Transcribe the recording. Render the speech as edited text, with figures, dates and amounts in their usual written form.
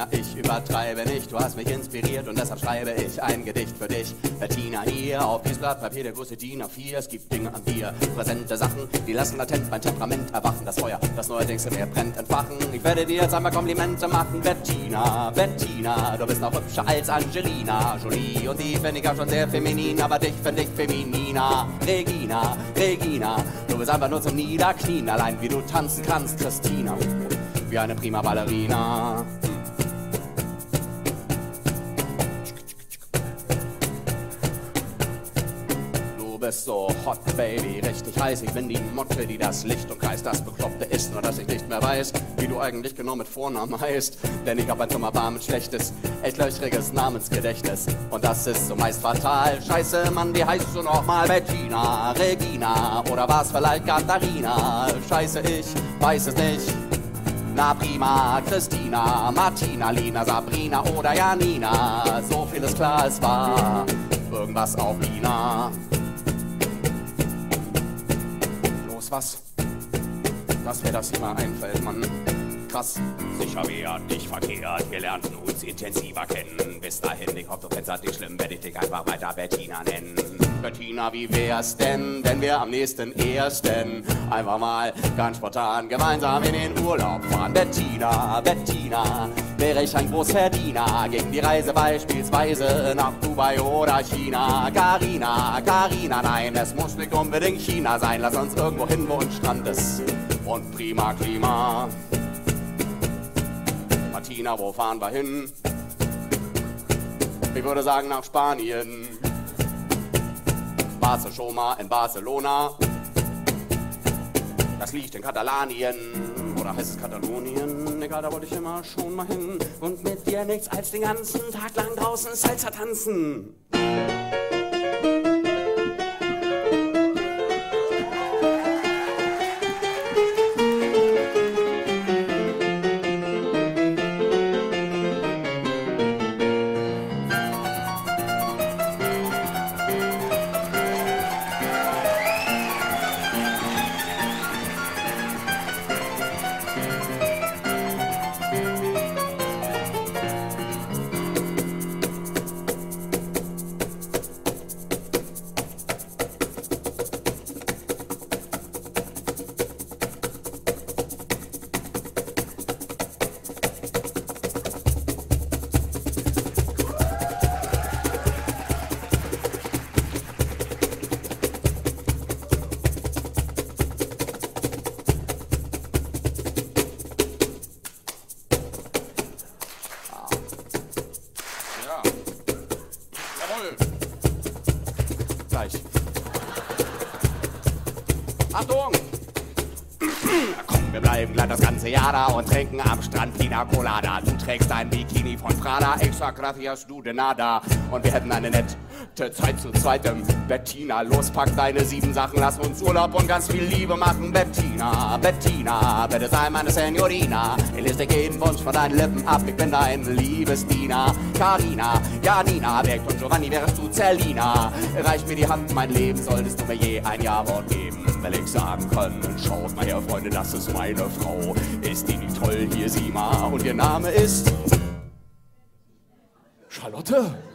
Bettina, ich übertreibe nicht. Du hast mich inspiriert und deshalb schreibe ich ein Gedicht für dich. Bettina, hier auf dieses Blatt Papier, der große DIN A4. Es gibt Dinge an dir, präsente Sachen, die lassen latent mein Temperament erwachen. Das Feuer, das neuerdings in mir brennt, entfachen. Ich werde dir jetzt einmal Komplimente machen. Bettina, Bettina, du bist noch hübscher als Angelina Jolie. Und die finde ich auch schon sehr feminin, aber dich finde ich femininer. Regina, Regina, du bist einfach nur zum Niederknien. Allein wie du tanzen kannst, Christina, wie eine prima Ballerina. Du bist so hot, Baby, richtig heiß. Ich bin die Motte, die das Licht umkreist. Das Bekloppte ist nur, dass ich nicht mehr weiß, wie du eigentlich genau mit Vornamen heißt. Denn ich hab ein dummer Bar mit schlechtes, echt löchriges Namensgedächtnis. Und das ist so meist fatal. Scheiße, Mann, wie heißt du nochmal? Bettina, Regina oder war's vielleicht Katharina? Scheiße, ich weiß es nicht. Na prima, Christina, Martina, Lina, Sabrina oder Janina. So viel ist klar, es war irgendwas auf Lina. Los, was? Dass mir das immer einfällt, Mann. Krass. Sicher wert, nicht verkehrt, wir lernten uns intensiver kennen. Bis dahin, ich hoffe, du findest das nicht schlimm, werde ich dich einfach weiter Bettina nennen. Bettina, wie wär's denn, wenn wir am nächsten ersten einfach mal ganz spontan gemeinsam in den Urlaub fahren? Bettina, Bettina, wäre ich ein Großverdiener gegen die Reise beispielsweise nach Dubai oder China. Carina, Carina, nein, es muss nicht unbedingt China sein. Lass uns irgendwo hin, wo ein Strand ist und prima Klima. Martina, wo fahren wir hin? Ich würde sagen nach Spanien. Warst du schon mal in Barcelona? Das liegt in Katalanien. Oder heißt es Katalonien? Egal, da wollte ich immer schon mal hin. Und mit dir nichts als den ganzen Tag lang draußen Salsa tanzen. Gleich. Achtung! Komm, wir bleiben gleich das ganze Jahr da und trinken am Strand Pina Colada. Du trägst ein Bikini von Prada, ich sag gracias, du de nada. Und wir hätten eine nette Zeit zu zweitem. Bettina, los, pack deine 7 Sachen, lass uns Urlaub und ganz viel Liebe machen. Bettina, Bettina, bitte sei meine Signorina. Ich lese dir jeden Wunsch von deinen Lippen ab, ich bin dein Liebesdiener. Carina, Janina, wärst du Giovanni, wärst du Zerlina. Reich mir die Hand, mein Leben, solltest du mir je ein Ja-Wort geben. Will ich sagen können, schaut mal her, Freunde, das ist meine Frau. Ist die nicht toll, hier sieh mal. Und ihr Name ist Charlotte.